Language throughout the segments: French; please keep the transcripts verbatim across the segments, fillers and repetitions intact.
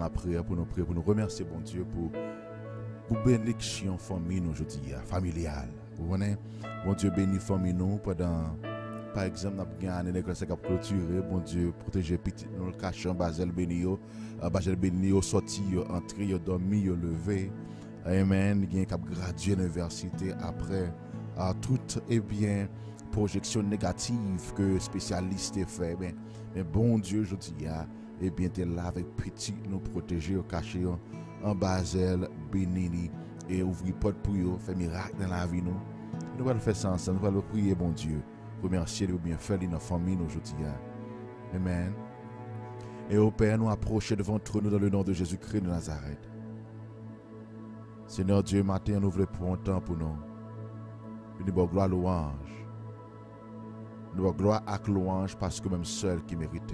la prière pour nous prier, pour nous remercier, bon Dieu, pour pour bénédiction famille nous aujourd'hui, familiale. Vous voyez, bon Dieu bénit famille nous pendant, par exemple, nous avons gagné l'école qui a clôturé, bon Dieu, protéger petit nous le cachant, Basel béni, Basel béni, sorti, entré, dormi, levé. Amen. Il y a cap gradué l'université après à toute et bien projection négative que spécialiste fait. Mais, mais bon Dieu, je dis, et bien tu es là avec petit nous protéger, cacher en Basel béni et ouvrir porte pour eux, faire miracle dans la vie nous. Nous allons faire ça ensemble, nous allons prier bon Dieu, remercier le bienfait de notre famille aujourd'hui. Amen. Et au Père, nous approcher devant nous dans le nom de Jésus-Christ de Nazareth. Seigneur Dieu, matin, nous voulons prendre un temps pour nous. Nous devons gloire louange. Nous devons gloire à louange parce que même seul qui mérite.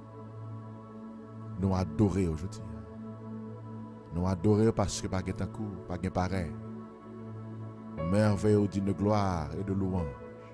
Nous adorer aujourd'hui. Nous adorer parce que pas de coup, pas de pareil. Merveille d'une gloire et de louange.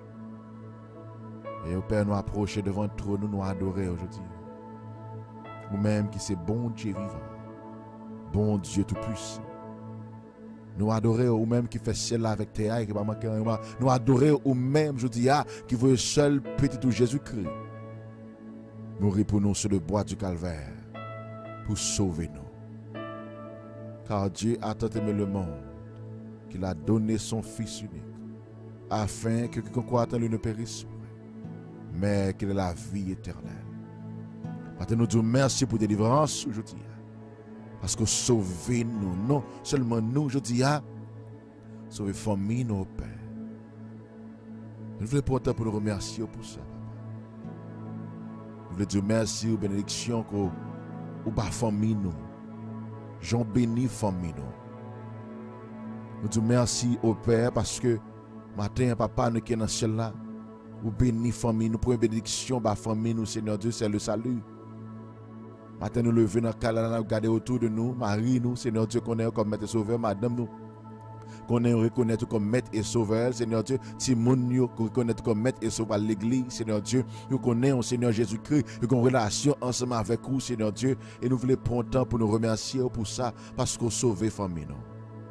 Et au Père, nous approcher devant toi, nous nous adorer aujourd'hui. Nous-mêmes qui c'est bon Dieu vivant. Bon Dieu tout-puissant. Nous adorer ou même qui fait ciel avec terre et qui va manquer un. Nous adorer ou même, je dis, qui veut seul petit Jésus-Christ mourir pour nous sur le bois du calvaire pour sauver nous. Car Dieu a tant aimé le monde qu'il a donné son Fils unique afin que quiconque croit en lui ne périsse point, mais qu'il ait la vie éternelle. Maintenant, nous disons merci pour délivrance aujourd'hui. Parce que sauver nous, non seulement nous, je dis, ah, sauver famille, nos pères. Nous voulons pourtant pour nous remercier pour ça, papa. Nous voulons dire merci aux bénédictions que ou bas famille nous. Jean béni famille nous. Nous disons merci au Père parce que matin, papa, nous qui est dans ce là, ou béni famille nous, pour une bénédiction, bah famille nous, Seigneur Dieu, c'est le salut. Matin, nous levons dans le calendrier, nous regardons autour de nous, Marie, nous, Seigneur Dieu, qu'on est comme maître et sauveur, madame, nous, qu'on est reconnaître comme maître et sauveur, Seigneur Dieu, Timon, nous, qu'on reconnaître comme maître et sauveur l'église, Seigneur Dieu, nous connaissons, Seigneur Jésus-Christ, nous avons une relation ensemble avec vous, Seigneur Dieu, et nous voulons prendre temps pour nous remercier pour ça, parce qu'on sauve famille, nous.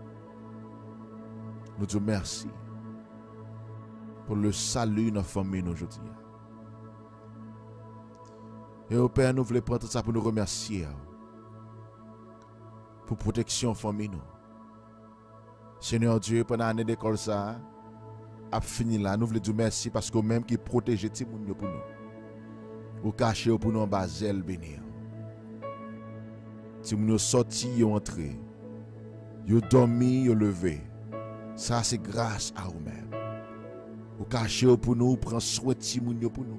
Nous disons merci pour le salut de notre famille, nous, aujourd'hui. Et au Père, nous voulons prendre ça pour nous remercier. Pour protection famille nous. Seigneur Dieu, pendant l'année d'école ça, a fini là, nous voulons dire merci parce que même qui protège tout le monde pour nous. Ou caché pour nous en Basel béni. Si nous sorti, nous entré, nous dormi, nous levé. Ça c'est grâce à vous-même. Ou caché pour nous, prend soin de nous pour nous.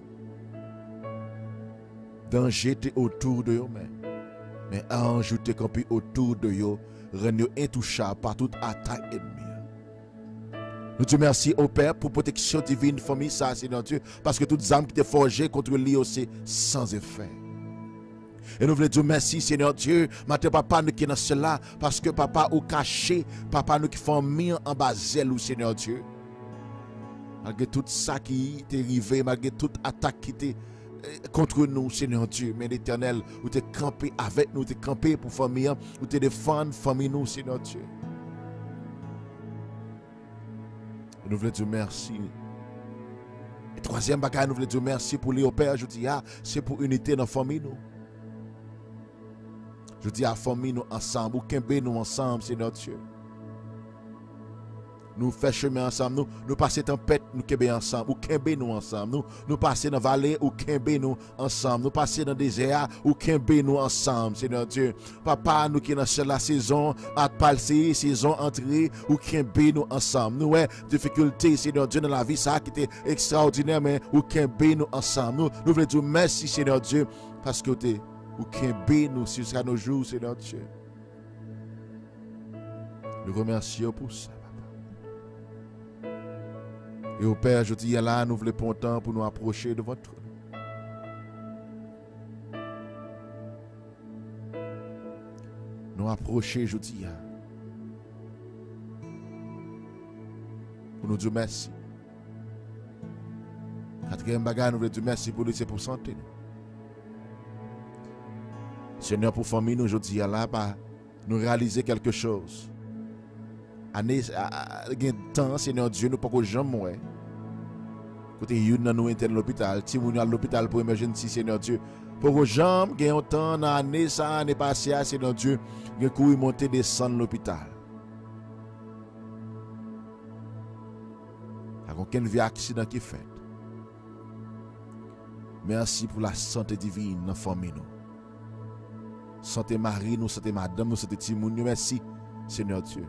Danger était autour de eux, mais ange était campé autour de eux, rend intouchable par toute attaque ennemie. Nous te remercions au Père pour protection divine famille, ça, Seigneur Dieu, parce que toutes les âmes qui étaient forgées contre lui aussi sans effet. Et nous voulons dire merci, Seigneur Dieu, matin papa nous qui est dans cela, parce que papa ou caché, papa nous qui famille en Basel, ou Seigneur Dieu. Malgré tout ça qui est arrivé, malgré toute attaque qui était contre nous, Seigneur Dieu, mais l'Éternel, où tu es campé avec nous, tu es campé pour famille, où tu défends famille nous, Seigneur Dieu. Et nous voulons dire merci. Et troisième bagage, nous voulons dire merci pour les Père, je dis, ah, c'est pour unité dans la famille nous. Je dis à la famille nous ensemble, ou qu'un nous ensemble, Seigneur Dieu. Nous faisons chemin ensemble, nous, nous passons tempête, nous kembe ensemble, ou kembe nous ensemble, nous, nous passons dans la vallée, ou kembe nous ensemble, nous passons dans le désert, ou kembe nous ensemble, Seigneur Dieu. Papa, nous qui sommes dans la saison, à passer, saison entrée, ou kembe nous ensemble. Nous avons difficulté, Seigneur Dieu, dans la vie, ça qui était extraordinaire, mais ou kembe nous ensemble. Nous, nous voulons dire merci, Seigneur Dieu, parce que tu ou kembe nous jusqu'à nos jours, Seigneur Dieu. Nous remercions pour ça. Et au Père, je dis là, nous voulons prendre temps pour nous approcher de votre trône. Nous approcher, je dis, pour nous dire merci. Quatrième bagage, nous voulons dire merci pour lui, c'est pour santé. Seigneur, pour famille, nous aujourd'hui, là, bah, nous réaliser quelque chose. Année, à temps, Seigneur Dieu, nous pas que jamais ouais. Côté une dans nous interne l'hôpital, si nous à l'hôpital pour emergency, Seigneur Dieu. Pour que jamais gagne temps dans année ça année passée, Seigneur Dieu, que courir monter descendre l'hôpital. Il n'y a aucun vie accident qui fait. Merci pour la santé divine dans la famille nous. Santé Marie, nous, santé Madame, nous, santé Timoun, nous, merci, Seigneur Dieu.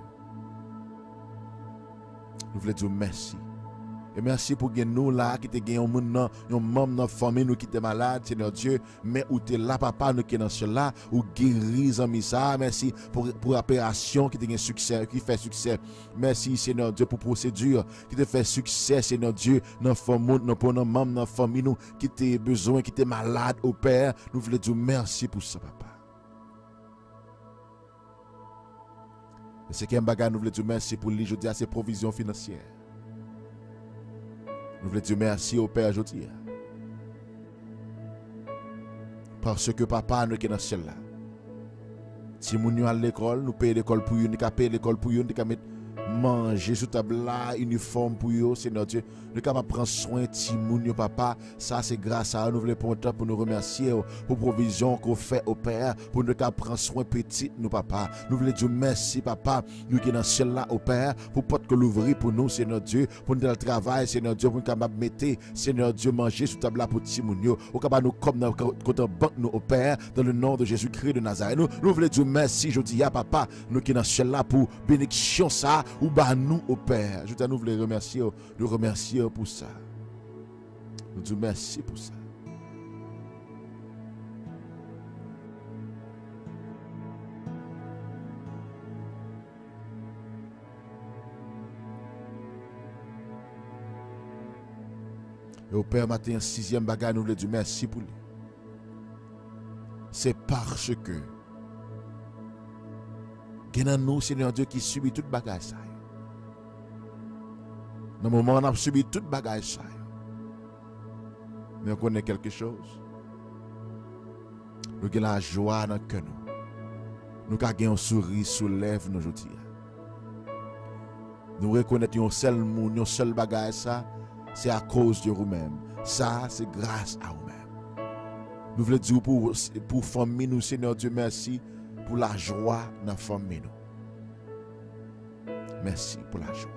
Nous voulons dire merci. Et merci pour nous là, qui te gagné un membre de notre famille, nous qui sommes malades, Seigneur Dieu. Mais où tu es là, papa, nous qui sommes dans cela, ou guéris en ça. Merci pour, pour l'opération qui te gagné succès, qui fait succès. Merci, Seigneur Dieu, pour la procédure qui te fait succès, Seigneur Dieu, dans notre famille, pour nos membres de notre famille, nous qui te besoin, qui te malade au Père. Nous voulons dire merci pour ça, papa. Et c'est qu'un bagage, nous voulons dire merci pour lui, je dis à ses provisions financières. Nous voulons dire merci au Père aujourd'hui. Parce que papa nous qui est dans celle là. Si nous sommes à l'école, nous payons l'école pour eux, nous payons l'école pour eux, nous pouvons manger sous table là, uniforme pour eux, Seigneur Dieu. Nous pouvons prendre soin de Timoun, papa. Ça, c'est grâce à eux. Nous voulons prendre temps pour nous remercier pour la provision qu'on fait au Père, pour nous prendre soin petit, nous, papa. Nous voulons dire merci, papa. Nous qui sommes dans celle là au Père, pour porte que l'ouvrir pour nous, Seigneur Dieu, pour nous dans le travail, Seigneur Dieu, pour nous capable mettre, Seigneur Dieu, manger sous table là pour Timoun, au capable nous comme dans le banque, nous, au Père, dans le nom de Jésus-Christ de Nazareth. Nous, nous voulons dire merci, je dis, papa, nous qui sommes dans celle là pour bénédiction ça, ou bah nous au Père. Je nous voulons remercier, nous remercier pour ça. Nous disons merci pour ça. Et au Père, matin, un sixième bagage, nous voulons dire merci pour lui. C'est parce que il y a nous, Seigneur Dieu, qui subit toute bagage ça. Dans le moment où on a subi toute bagage ça. Mais on connaît quelque chose. Nous avons la joie dans le cœur. Nous avons un sourire sous les lèvres aujourd'hui. Nous reconnaissons un seul monde, un seul bagage ça. C'est à cause de vous-même. Ça, c'est grâce à vous-même. Nous voulons dire pour pour famille nous, Seigneur Dieu, merci pour la joie dans la famille nous. Merci pour la joie.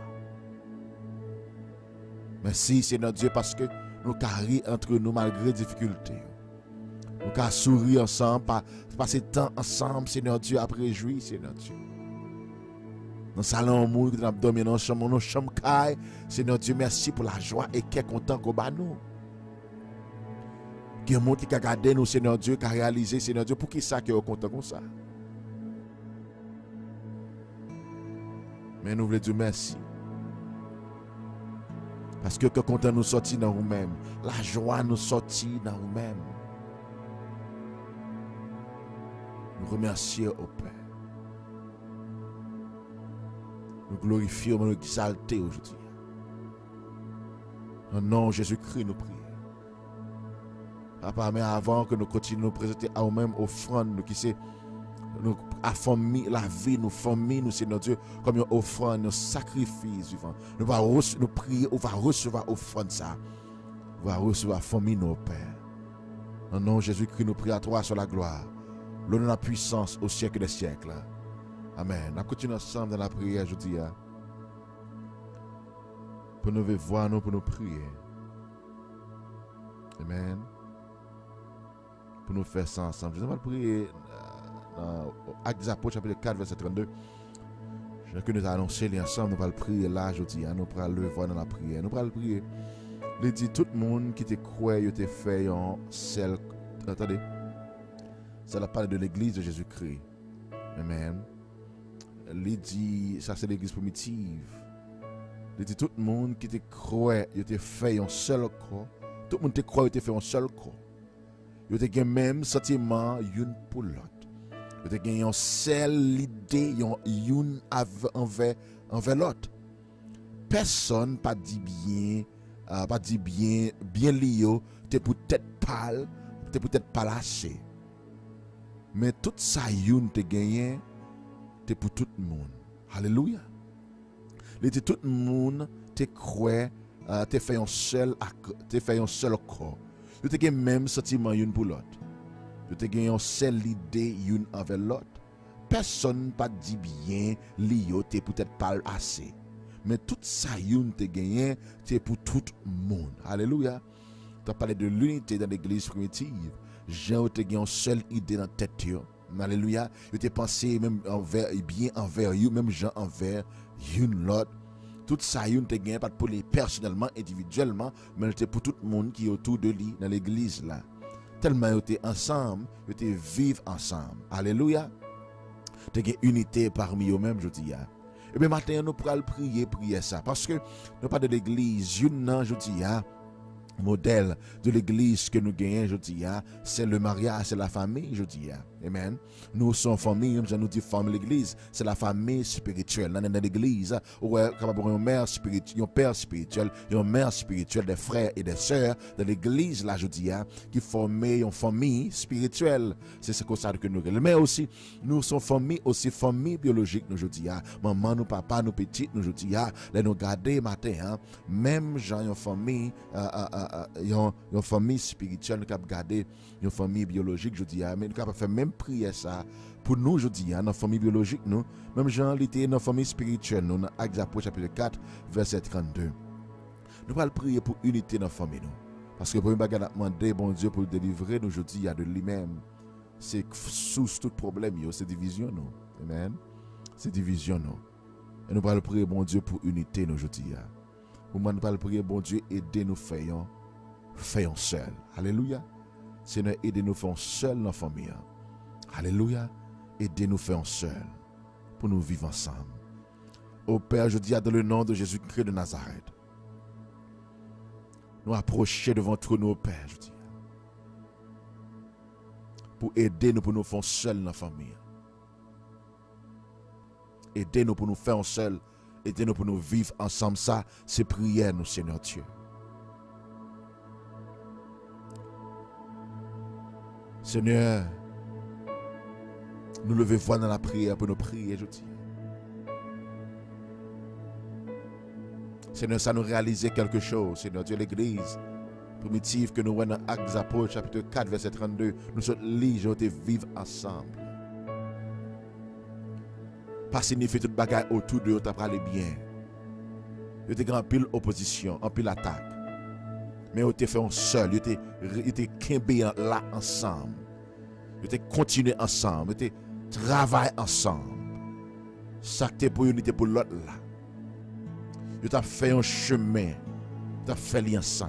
Merci, Seigneur Dieu, parce que nous carrons entre nous malgré les difficultés. Nous avons souri ensemble, passer temps ensemble, Seigneur Dieu, après jouir, Seigneur Dieu. Dans le salon, nous avons dormi dans la chambre, dans la chambre, Seigneur Dieu, merci pour la joie et qui est content qu'on bat nous. Il y a un monde qui a gardé nous, Seigneur Dieu, qui a réalisé, Seigneur Dieu, pour qui ça qui est content comme ça. Mais nous voulons dire merci. Parce que quand nous sortit dans nous-mêmes, la joie nous sortit dans nous-mêmes. Nous remercions au Père. Nous glorifions, nous exaltons aujourd'hui. Dans le nom de Jésus-Christ, nous prions. Papa, mais avant que nous continuions à nous présenter à nous-mêmes offrande, nous qui c'est nous affirmer la vie, nous famille, nous Seigneur Dieu, comme une offrande, un sacrifice vivant. Nous allons nous prier, on va recevoir offrande ça. On va recevoir famille, nos Père. Dans le nom de Jésus-Christ, nous prions à toi sur la gloire. L'honneur et la puissance au siècle des siècles. Amen. Nous continuons ensemble dans la prière, je dis. Pour nous voir, nous, pour nous prier. Amen. Pour nous faire ça ensemble. Je vais prier dans Actes des Apôtres, chapitre quatre, verset trente-deux. Je que nous allons annoncer ensemble, nous allons prier là, je dis. Nous allons le voir dans la prière. Nous allons prier. Il dit tout le monde qui te croit, il te fait en celle. Attendez. Ça parle de l'église de Jésus-Christ. Amen. Il dit, ça c'est l'église primitive. Il dit tout le monde qui te croit, il te fait un seul corps. Tout le monde te croit, il te fait un seul corps. Il te gagne même sentiment une pour l'autre. Il te gagne une seule idée, une envers envers l'autre. Personne pas dit bien, euh, pas dit bien, bien lié, t'es peut-être pâle, t'es peut-être pas lâché. Mais tout ça, youn te gagné, c'est pour tout le monde. Alléluia. Il était tout le monde, te croit, te fait un seul, te fait un seul corps. Tu te gagné même sentiment youn pour l'autre. Tu te gagné une seule idée youn envers l'autre. Personne pas dit bien, l'io te peut-être pas assez. Mais tout ça youn te gagné, c'est pour tout le monde. Alléluia. Tu as parlé de l'unité dans l'église primitive. Jean te gagné une seule idée dans la tête. Alléluia. Tu t'es pensé même envers, bien envers you, même Jean envers youn l'autre. Tout ça youn te gagné pas pour les personnellement, individuellement, mais c'était pour tout le monde qui est autour de lui dans l'église là. Tellement ils étaient ensemble, ils étaient vivre ensemble. Alléluia. Tu as une unité parmi eux-mêmes, je dis. Et bien maintenant, nous pourrons prier, prier ça. Parce que nous pas de l'église, une, je dis, modèle de l'église que nous gagnons, je dis, c'est le mariage, c'est la famille, je dis. Amen. Nous sommes famille, je nous dis famille l'église, c'est la famille spirituelle. Dans l'église, où est capable une mère spirituelle, un père spirituel, une mère spirituelle, des frères et des sœurs de l'église, là, je dis, qui forment une famille spirituelle. C'est ce que ça que nous. Mais aussi, nous sommes famille, aussi famille biologique, nous, je dis, maman, nous, papa, nous, petites, nous, je dis, là, nous garder matin, même gens, une famille, une famille spirituelle, nous capable garder une famille biologique, je dis, mais nous capable faire même prier ça pour nous, je dis, dans la famille biologique, nous, même gens, l'été, dans la famille spirituelle, nous, dans Actes chapitre quatre, verset trente-deux. Nous allons prier pour unité dans la famille, nous. Parce que pour une bagarre, demander, bon Dieu, pour le délivrer, nous, je dis, il y a de lui-même. C'est sous tout problème, c'est division, nous. Amen. C'est division, nous. Et nous allons prier, bon Dieu, pour unité, nous, je dis. Nous allons prier, bon Dieu, aider nous, faisons, faisons seul. Alléluia. Seigneur, aidez-nous à faire seul dans la famille. Alléluia. Aidez-nous à faire seul pour nous vivre ensemble. Au Père, je dis dans le nom de Jésus-Christ de Nazareth, nous approcher devant nous, au Père, je dis, pour aider nous pour nous faire seul dans la famille. Aidez-nous pour nous faire seul. Aidez-nous pour nous vivre ensemble. Ça, c'est prière, nous, Seigneur Dieu. Seigneur, nous levons voix dans la prière pour nous prier, je dis. Seigneur, ça nous réaliser quelque chose, Seigneur Dieu, l'église primitive que nous voyons dans Actes des Apôtres, chapitre quatre, verset trente-deux, nous sommes liés de vivre ensemble. Pas signifier toute bagaille autour de eux, tu as parlé bien. Tu as grand pile opposition, en pile attaque. Mais tu as fait un seul, tu as qu'imbé là ensemble. Tu as continué ensemble, tu as travaillé ensemble. Ça que tu pour unité pour l'autre là. Tu as fait un chemin, tu as fait lien ensemble.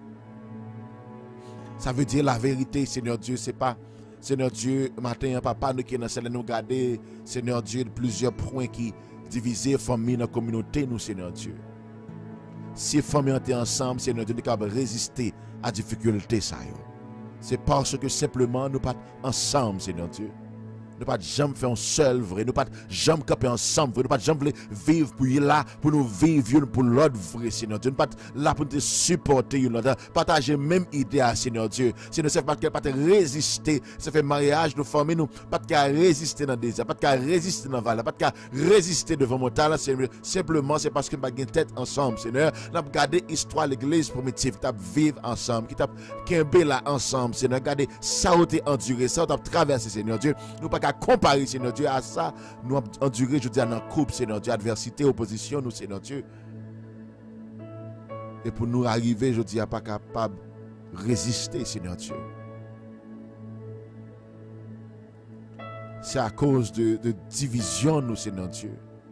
Ça veut dire la vérité, Seigneur Dieu, c'est pas, Seigneur Dieu, matin, papa, nous qui sommes nous garder, Seigneur Dieu, plusieurs points qui divisent la famille dans la communauté, nous, Seigneur Dieu. Si les familles étaient ensemble, Seigneur Dieu, nous sommes capables de résister à la difficulté. C'est parce que simplement nous pas ensemble, Seigneur Dieu. Nous pas jamais faire un seul vrai, nous pas jamais camper ensemble, nous pas jamais vivre pour là, pour nous vivre pour l'autre vrai, Seigneur Dieu. Nous pas là pour te supporter, partager même idée, Seigneur Dieu. Seigneur, c'est pas que pas te résister, ça fait mariage, nos familles, nous pas de résister dans le désert, pas de résister dans la vallée, pas de résister devant mon talent, Seigneur. Simplement, c'est parce que nous pas une tête ensemble, Seigneur. Nous avons gardé l'histoire de l'église primitive, qui t'a vivre ensemble, qui t'a qu'imbé là ensemble, Seigneur. Regardez, ça a été enduré, ça a traversé, Seigneur Dieu. Nous pas comparer, Seigneur Dieu, à ça, nous avons enduré, je dis, dans le couple, Seigneur Dieu, adversité, opposition, nous, Seigneur Dieu. Et pour nous arriver, je dis, à pas capable de résister, Seigneur Dieu. C'est à cause de, de division, nous, Seigneur Dieu.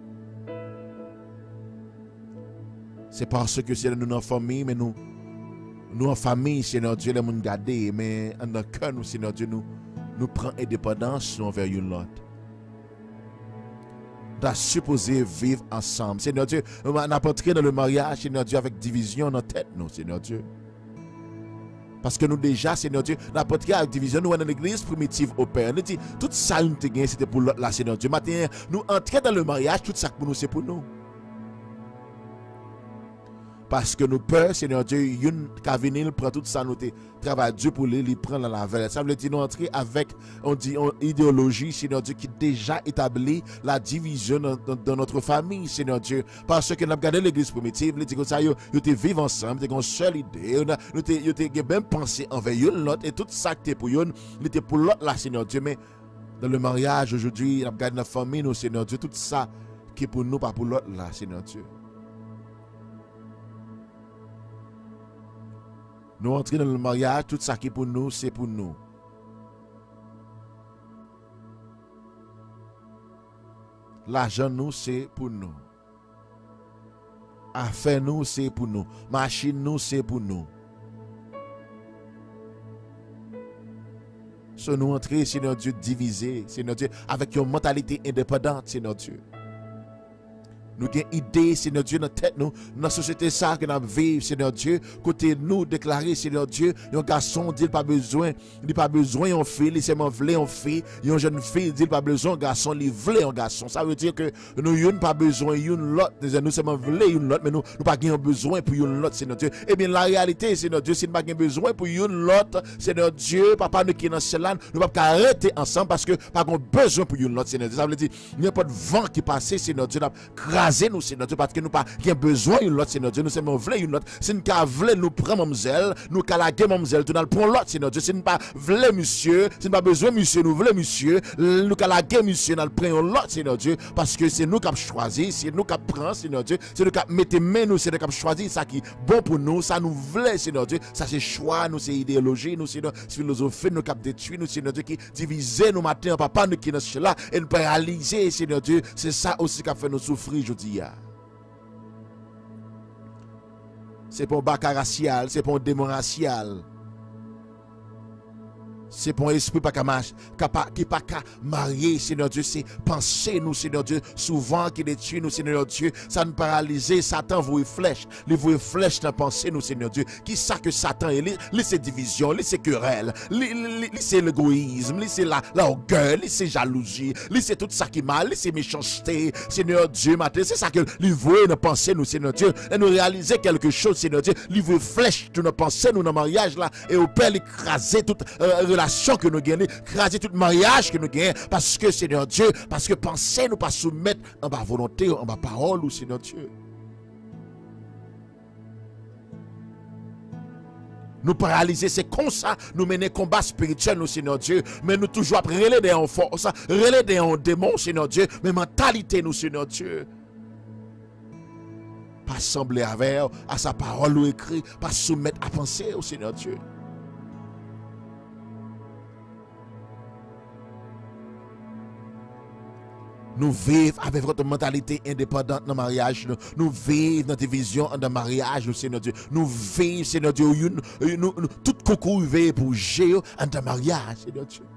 C'est parce que c'est nous en famille, mais nous, nous en famille, Seigneur Dieu, les gens gardés, mais en notre cœur, nous, Seigneur Dieu, nous, nous prenons indépendance envers une l'autre. Nous sommes supposés vivre ensemble. Seigneur Dieu, nous avons entré dans le mariage, Seigneur Dieu, avec division dans la tête, nous, Seigneur Dieu. Parce que nous déjà, Seigneur Dieu, nous avons entré avec division, nous sommes dans l'église primitive au Père. Nous dit, tout ça, nous avons gagné, c'était pour l'autre là, Seigneur Dieu. Maintenant, nous entrons dans le mariage, tout ça pour nous, c'est pour nous. Parce que nous peur, Seigneur Dieu, une cavinil prend tout ça, nous travail dur pour lui, il prend dans la veille. Ça veut dire nous entrer avec on dit, une idéologie, Seigneur Dieu, qui déjà établit la division dans, dans, dans notre famille, Seigneur Dieu. Parce que nous avons regardé l'église primitive, nous avons ça, nous vivons ensemble, nous avons une seule idée, nous avons même pensé envers l'autre, et tout ça qui était pour nous, était pour l'autre là, Seigneur Dieu. Mais dans le mariage aujourd'hui, nous avons regardé notre famille, nous, Seigneur Dieu, tout ça qui est pour nous, pas pour l'autre là, Seigneur Dieu. Nous entrons dans le mariage, tout ça qui est pour nous, c'est pour nous. L'argent, nous, c'est pour nous. Affaires, nous, c'est pour nous. Machine, nous, c'est pour nous. So, nous entrons, Seigneur Dieu, divisé, Seigneur Dieu, avec une mentalité indépendante, Seigneur Dieu. Nous avons une idée, Seigneur Dieu, dans la tête, nous, dans la société, ça que nous vivons, Seigneur Dieu. Côté nous, déclarer, Seigneur Dieu, un garçon, il n'a pas besoin, il n'a pas besoin d'une fille, il seulement voulait une fille. Une jeune fille, il n'a pas besoin d'un garçon, il voulait un garçon. Ça veut dire que nous n'avons pas besoin d'une l'autre. Nous seulement voulons une l'autre, mais nous n'avons pas besoin pour une l'autre, Seigneur Dieu. Eh bien, la réalité, Seigneur Dieu, si nous n'avons pas besoin pour une l'autre, Seigneur Dieu, papa, nous qui sommes dans cela, nous ne pouvons pas arrêter ensemble parce que nous n'avons pas besoin pour une l'autre, Seigneur Dieu. Ça veut dire, il n'y a pas de vent qui passe, Seigneur Dieu, craser nous, Seigneur Dieu, parce que nous pas besoin d'une l'autre, Seigneur Dieu. Nous sommes voulons une l'autre. Si nous voulons nous prendre mademoiselle, nous calaguer mademoiselle, nous allons prendre l'autre, Seigneur Dieu. Si nous pas voulons monsieur, si nous pas besoin monsieur, nous voulons monsieur, nous calaguer monsieur, nous prenons l'autre, Seigneur Dieu, parce que c'est nous qui avons choisi, c'est nous qui prenons, Seigneur Dieu, c'est nous qui mettons main nous, c'est nous qui avons choisi ça qui est bon pour nous, ça nous voulons, Seigneur Dieu, ça c'est choix, nous c'est idéologie, nous c'est philosophie, nous qui détruit, nous, Seigneur Dieu, qui divise nous matin, papa, nous qui sommes là, et nous réaliser, Seigneur Dieu, c'est ça aussi qui a fait nous souffrir aujourd'hui. C'est pour un bac racial, c'est pour un démon racial. C'est pour un esprit qui n'est pas marié, Seigneur Dieu. C'est penser, nous, Seigneur Dieu, souvent qui détruit, nous, Seigneur Dieu. Ça nous paralyse. Satan vous flèche. Il vous flèche dans pensée, nous, Seigneur Dieu. Qui ça que Satan est? Lui, c'est division, lui, c'est querelle, lui, c'est l'égoïsme, lui, c'est l'orgueil, lui, c'est jalousie, lui, c'est tout ça qui est mal, lui, c'est méchanceté, Seigneur Dieu, matin. C'est ça que lui veut dans pensée, nous, Seigneur Dieu. Et nous réaliser quelque chose, Seigneur Dieu. Lui veut flèche dans nos pensées, nous, dans le mariage, là. Et au Père, écraser toute euh, relation que nous gagnons, craser tout mariage que nous gagnons, parce que Seigneur Dieu, parce que penser nous pas soumettre en bas volonté, en bas parole, ou Seigneur Dieu. Nous paralyser, c'est comme ça, nous mener combat spirituel, nous, Seigneur Dieu, mais nous toujours après relayer en force, relayer en démon, Seigneur Dieu, mais mentalité, nous, Seigneur Dieu. Pas sembler avec, à sa parole ou écrit, pas soumettre à penser au Seigneur Dieu. Nous vivons avec votre mentalité indépendante dans le mariage. Nous, nous vivons notre vision dans le mariage, Seigneur Dieu. Nous vivons, Seigneur Dieu, nous, nous, nous, tout coucou veille pour gérer dans le mariage, Seigneur Dieu.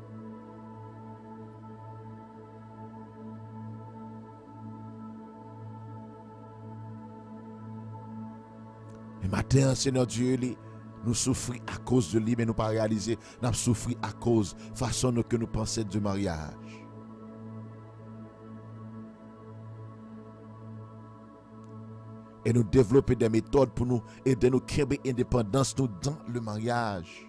Et matin, Seigneur Dieu, nous souffrons à cause de lui, mais nous pas réaliser. Nous souffrons à cause de la façon que nous pensons du mariage. Et nous développer des méthodes pour nous aider nous créer indépendance nous dans le mariage.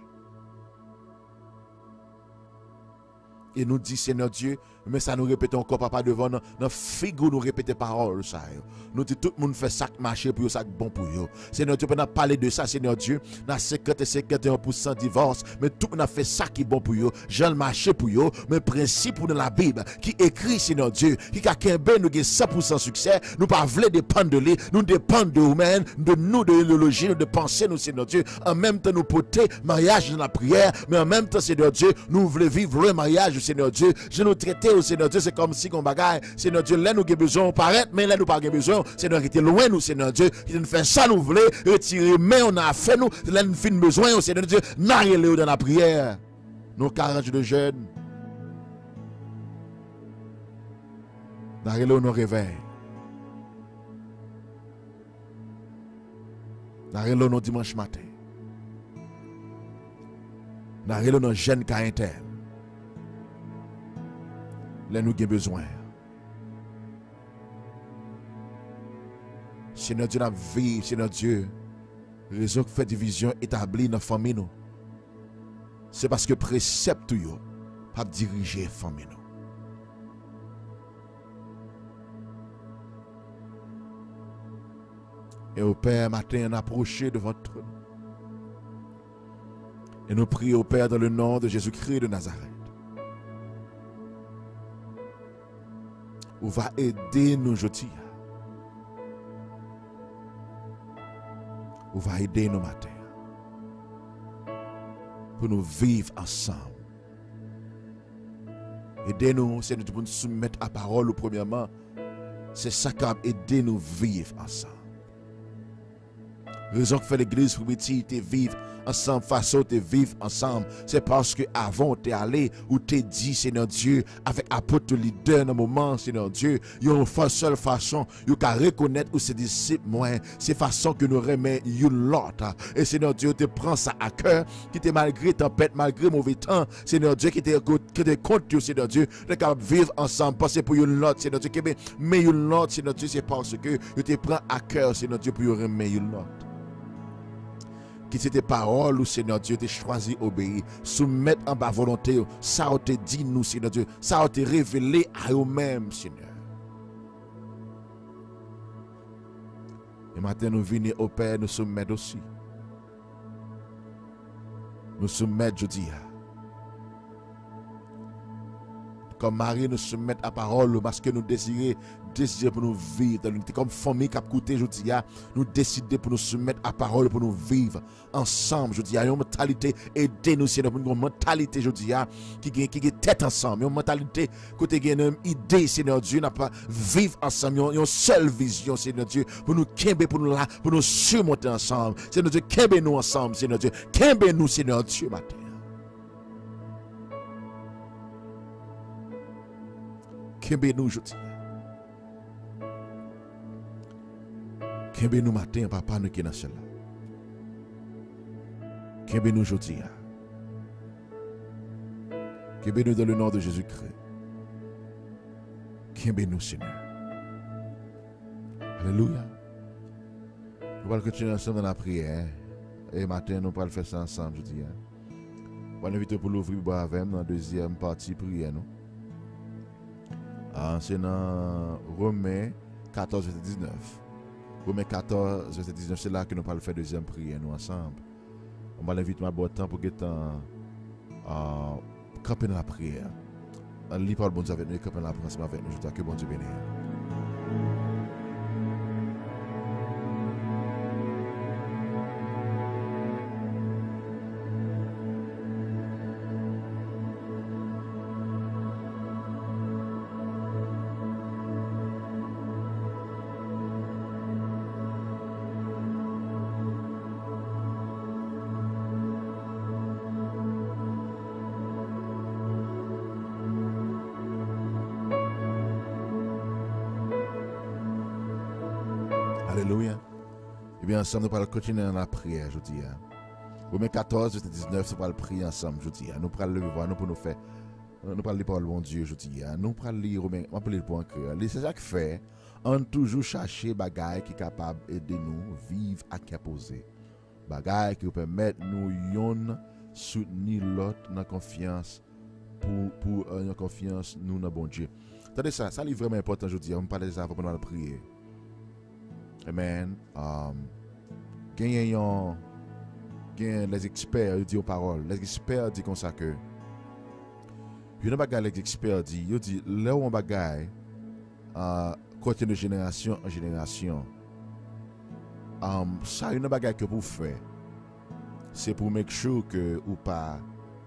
Et nous dit Seigneur Dieu, mais ça nous répète encore papa devant nous, dans figure nous répéter parole ça. Nous dit tout le monde fait ça marcher pour ça bon pour eux. Seigneur Dieu, on a parlé de ça Seigneur Dieu, dans cinquante et cinquante et un pour cent divorce, mais tout le monde a fait ça qui est bon pour eux. Jean marché pour eux, mais principe dans la Bible qui écrit Seigneur Dieu, qui a qu'un ben nous gagne cent pour cent succès, nous pas voulons dépendre de lui, nous dépendons de nous-mêmes, de nous de l'idéologie, de penser nous Seigneur Dieu, en même temps nous porter mariage dans la prière, mais en même temps Seigneur Dieu, nous voulons vivre le mariage Seigneur Dieu, je nous traiter au Seigneur Dieu, c'est comme si qu'on bagaille, Seigneur Dieu, là nous avons besoin, paraître, mais là nous pas besoin, Seigneur, qui était loin nous, Seigneur Dieu, qui nous fait ça, nous voulons retirer, mais on a fait nous, là nous fin besoin, au Seigneur Dieu, n'arrêtez dans la prière, nos quarante de jeûne, n'arrêtez nos réveils, n'arrêtez nos dimanche matin, n'arrêtez nos jeunes cas internes. Là nous avons besoin. Seigneur Dieu, n'a vivre, Seigneur Dieu. Raison qui fait division établie dans la famille nous. C'est parce que précepte yo pas diriger la famille nous. Et au Père, matin, on approché devant toi. Et nous prions au Père dans le nom de Jésus-Christ de Nazareth. Où va aider nous aujourd'hui. Où va aider nous matin. Pour nous vivre ensemble. Aidez-nous, Seigneur, pour nous soumettre à la parole, premièrement. C'est ça qui va aider nous vivre ensemble. Raison que fait l'église pour te vivre ensemble, façon de vivre ensemble, c'est parce que avant tu es allé ou tu dit, Seigneur Dieu, avec apôtre leader dans le moment, Seigneur Dieu, il y a une seule façon, il y a reconnaître où ces disciples, moi, c'est façon que nous remet une l'autre. Et Seigneur Dieu, te prend ça à cœur, qui te malgré tempête, malgré mauvais temps, Seigneur Dieu, qui te qui te compte, Seigneur Dieu, de capable vivre ensemble, passer pour une l'autre, Seigneur Dieu, mais une l'autre, Seigneur Dieu, c'est parce que je te prends à cœur, Seigneur Dieu, pour remettre une l'autre. Qui c'était parole, Seigneur Dieu, t'es choisi obéir, soumettre en bas volonté, ça te dit nous, Seigneur Dieu, ça te révélé à eux-mêmes, Seigneur. Et maintenant, nous venons au Père, nous soumettre aussi. Nous soumettre, je dis, comme Marie nous soumettre à parole, parce que nous désirons, désirons pour nous vivre dans l'unité. Comme famille qui a coûté, je dis, nous décidons pour nous soumettre à parole, pour nous vivre ensemble. Je dis, il y a une mentalité, aidez-nous, Seigneur, pour une mentalité, je dis, qui qui tête ensemble. Une mentalité, côté une idée, Seigneur Dieu, n'a pas vivre ensemble. Une seule vision, Seigneur Dieu, pour nous kembe, pour nous là, pour nous surmonter ensemble. Seigneur Dieu, kembe nous ensemble, Seigneur Dieu. Kembe nous, Seigneur Dieu, matin. Kembe nous aujourd'hui. Kembe nous matin, papa nous qui est dans cela. Kembe nous aujourd'hui. Kembe nous dans le nom de Jésus-Christ. Kembe nous, Seigneur. Alléluia. Nous allons continuer ensemble dans la prière. Et matin, nous allons faire ça ensemble, je dis. On va inviter pour l'ouvrir avec nous dans la deuxième partie prière, nous. Ah, c'est dans Romains quatorze, verset dix-neuf. Romains quatorze, verset dix-neuf, c'est là que nous allons faire deuxième prière, nous ensemble. On va l'inviter à bon temps pour que temps camper dans la prière. On lit par le bon Dieu avec nous, camper dans la prière avec nous. Je dis que bon Dieu bénisse. Alléluia. Et bien ensemble, nous allons continuer dans la prière, je dis. Romains quatorze, verset dix-neuf, nous allons prier ensemble, je dis. Nous allons lever voir, nous pour nous faire. Nous allons parler par le bon Dieu, je dis. Nous allons lire Romains, on peut lire pour en créer. C'est ça qui fait, on toujours chercher bagaille qui est capable d'aider nous vivre à qui poser. Bagaille qui permet nous yon soutenir l'autre dans confiance pour pour euh, confiance nous dans bon Dieu. Attendez ça, ça est vraiment important, je dis. On parle de ça avant qu'on va prier. Amen. Um, gagnant les experts disent aux paroles. Les experts disent comme ça que il y a un bagage les experts disent, ils disent là où on bagaille euh, côté de génération en génération. Um, ça une bagage que vous faites, c'est pour make sure que ou pas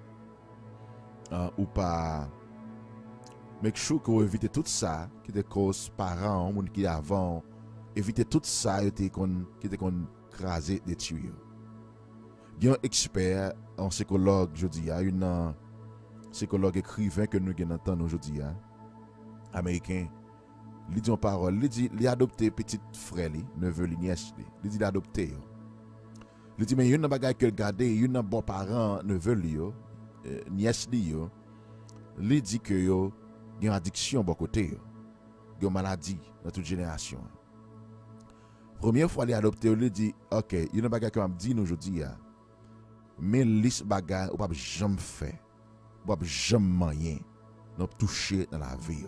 uh, ou pas make sure que vous évitez tout ça qui te cause parents, monde qui avant éviter tout ça qui était crasé des tuyaux. Il y a un expert, un psychologue, je dis, un psychologue écrivain que nous entendons aujourd'hui, américain. Il dit en parole, il dit, il a adopté petit frère, neveu, nièce, il dit, il a adopté. Il dit, mais il y a un bagage que regarder, il y a un bon parent, neveu, nièce, il dit que il y a une addiction de côté, il y a une maladie dans toute génération. Première fois, il a adopté, il dit, ok, il y a une bagarre que je dit aujourd'hui, mais liste bagarre, ou pas jamais fait, ou pas jamais moyen, nous toucher dans la vie.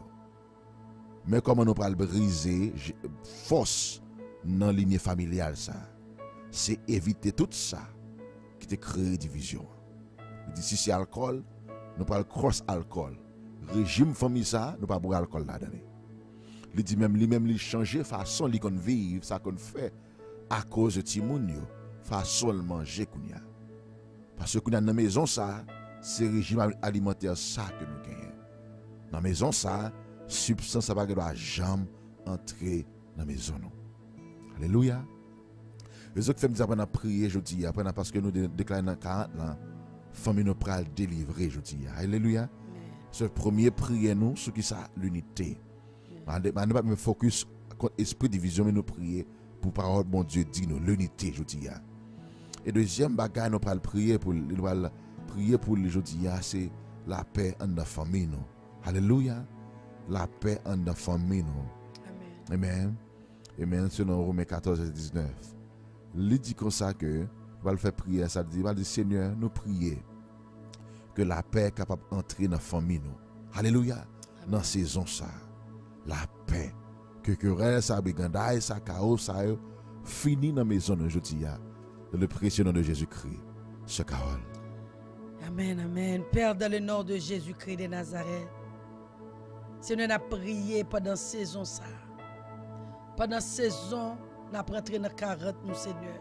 Mais comment nous pourrons briser force dans la ligne familiale, ça, c'est éviter tout ça qui te crée division. Il dit, si c'est alcool, nous parlons cross alcool. Régime famille ça, nous pas boire alcool là-dedans. Il dit même lui-même il changer façon li qu'on vivre, ça qu'on fait à cause de timoun yo, façon de manger kounya. Parce que kounya dans maison ça, c'est régime alimentaire ça que nous gagnons. Dans maison ça, substance ça pas doit jamais entrer dans maison nous. Alléluia. Les autres fait me dire pendant prier jeudi, pendant parce que nous déclarons dans quarante ans, famille nous pral délivrer jeudi. Alléluia. Ce premier prier nous sur qui ça l'unité. On ne va pas me focus contre esprit division mais nous prier pour parole bon Dieu dit nous l'unité jeudi. Et deuxième bagage nous pral prier pour nous prier pour le jeudi c'est la paix en la famille nous. Alléluia. La paix en la famille nous. Amen. Amen. Amen. C'est dans Romains quatorze et dix-neuf. Il dit comme ça que va le faire prier ça dit va dire Seigneur nous prier que la paix est capable d'entrer dans la famille nous. Alléluia. Dans la saison ça. La paix. Que querelle, ça, brigandaille, ça, chaos, ça, fini dans la maison aujourd'hui. Dans le précieux nom de Jésus-Christ. Ce Carole. Amen, amen. Père, dans le nom de Jésus-Christ de Nazareth. Seigneur, nous avons prié pendant la saison ça. Pendant la saison, nous avons rentré dans quarante, nous, Seigneur.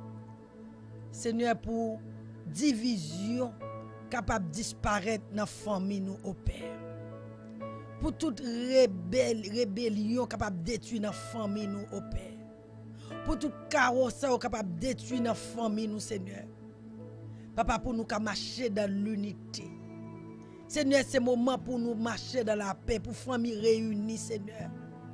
Seigneur, pour division capable de disparaître dans la famille, nous, au Père. Pour toute rébelle, rébellion capable de détruire notre famille nous au Père. Pour tout chaos capable de détruire notre famille nous Seigneur. Papa pour nous marcher dans l'unité. Seigneur, c'est le moment pour nous marcher dans la paix, pour famille réunie Seigneur.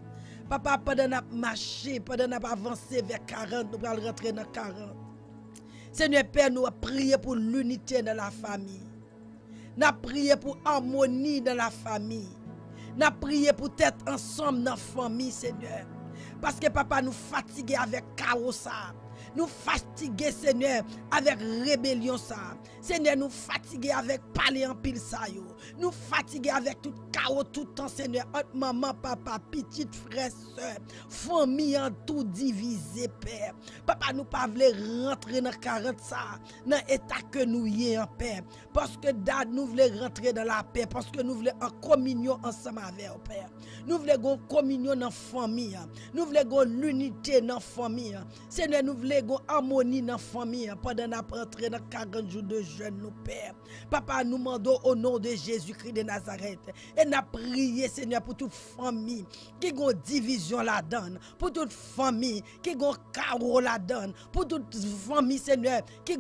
Papa pendant nous marcher, pendant nous avancer vers quarante, nous allons rentrer dans quarante. Seigneur Père, nous prier pour l'unité dans la famille. Nous prier pour harmonie dans la famille. Nous prions pour être ensemble dans la famille, Seigneur. Parce que papa nous fatigué avec chaos ça. Nous fatigués, Seigneur, avec rébellion ça. Seigneur, nous fatigués avec parler en pile ça yo. Nous fatigués avec tout chaos tout le temps, Seigneur. Entre maman, papa, petite frère, soeur, famille en tout divisé, Père. Papa, nous pas voulons rentrer dans quarante ça, dans l'état que nous y en Père. Parce que dad, nous voulons rentrer dans la paix. Parce que nous voulons en communion ensemble avec vous, Père. Nous voulons en communion dans la famille. Nous voulons l'unité dans la famille. Seigneur, nous voulons une harmonie dans la famille pendant nous entrer dans quarante jours de jeûne, nous Père. Papa, nous demandons au nom de Jésus-Christ de Nazareth. Et nous prions, Seigneur, pour toute famille qui a une division là-dedans. Pour toute famille qui a un chaos là-dedans. Pour toute famille, Seigneur, qui a